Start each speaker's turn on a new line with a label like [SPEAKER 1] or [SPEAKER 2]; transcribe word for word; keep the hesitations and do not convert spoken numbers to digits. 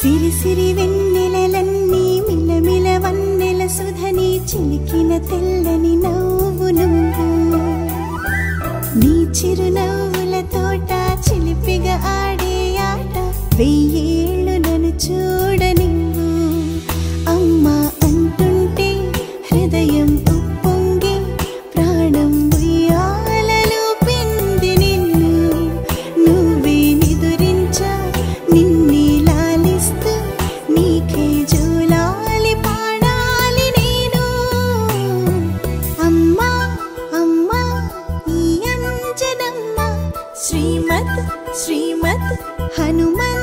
[SPEAKER 1] సిరి సిరి వెన్నెలలన్నీ మిలమిల వన్నెల సుధని చిలికిన తెల్లని నవ్వు నువ్వు నీ చిరునవ్వుల తోట చిలిపిగా ఆడే ఆట వెయ్యేళ్ళు నన్ను చూడనివ్వు అమ్మా అంటుంటే హృదయం ఉప్పొంగి ప్రాణం ఉయ్యాలలో పిండి నిన్ను నువ్వే నిదురించా నిన్నే లాలిస్తూ నీకే జోలాలి పాడాలి నేను అమ్మా అమ్మా ఈ అంజనమ్మ శ్రీమద్ శ్రీమద్ హనుమ